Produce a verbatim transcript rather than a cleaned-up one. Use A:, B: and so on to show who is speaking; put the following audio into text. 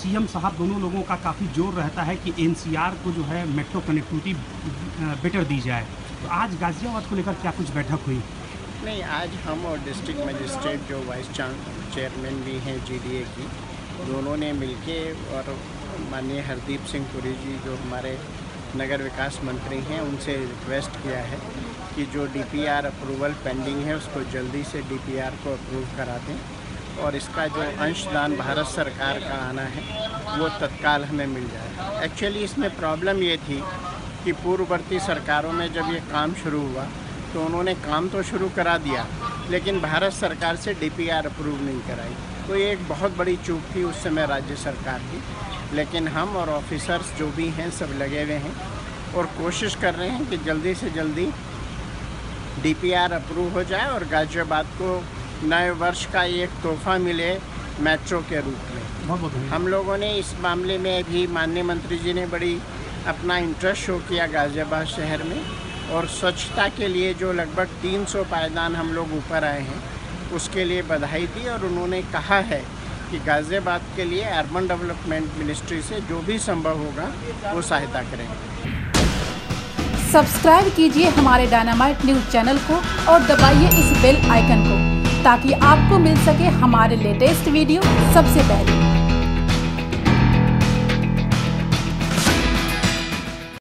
A: CM साहब दोनों लोगों का काफ़ी जोर रहता है कि एनसीआर को जो है मेट्रो कनेक्टिविटी बेटर दी जाए। तो आज गाज़ियाबाद को लेकर क्या कुछ बैठक हुई?
B: नहीं, आज हम और डिस्ट्रिक्ट मजिस्ट्रेट जो वाइस चेयरमैन भी हैं जीडीए की, दोनों ने मिलके और माननीय हरदीप सिंह पुरी जी जो हमारे नगर विकास मंत्री हैं उनसे रिक्वेस्ट किया है कि जो डीपीआर अप्रूवल पेंडिंग है उसको जल्दी से डीपीआर को अप्रूव करा दें और इसका जो अंशदान भारत सरकार का आना है वो तत्काल हमें मिल जाए। एक्चुअली इसमें प्रॉब्लम ये थी कि पूर्ववर्ती सरकारों में जब ये काम शुरू हुआ तो उन्होंने काम तो शुरू करा दिया लेकिन भारत सरकार से डीपीआर अप्रूव नहीं कराई। तो ये एक बहुत बड़ी चूक थी उस समय राज्य सरकार की, लेकिन हम और ऑफिसर्स जो भी हैं सब लगे हुए हैं और कोशिश कर रहे हैं कि जल्दी से जल्दी डीपीआर अप्रूव हो जाए और गाज़ियाबाद को नए वर्ष का एक तोहफा मिले मेट्रो के रूप में।
A: बहुत बहुत
B: हम लोगों ने इस मामले में भी माननीय मंत्री जी ने बड़ी अपना इंटरेस्ट शो किया गाज़ियाबाद शहर में, और स्वच्छता के लिए जो लगभग तीन सौ पायदान हम लोग ऊपर आए हैं उसके लिए बधाई दी और उन्होंने कहा है कि गाज़ियाबाद के लिए अर्बन डेवलपमेंट मिनिस्ट्री से जो भी संभव होगा वो सहायता करेंगे।
C: सब्सक्राइब कीजिए हमारे डायनामाइट न्यूज़ चैनल को और दबाइए इस बेल आइकन को ताकि आपको मिल सके हमारे लेटेस्ट वीडियो सबसे पहले।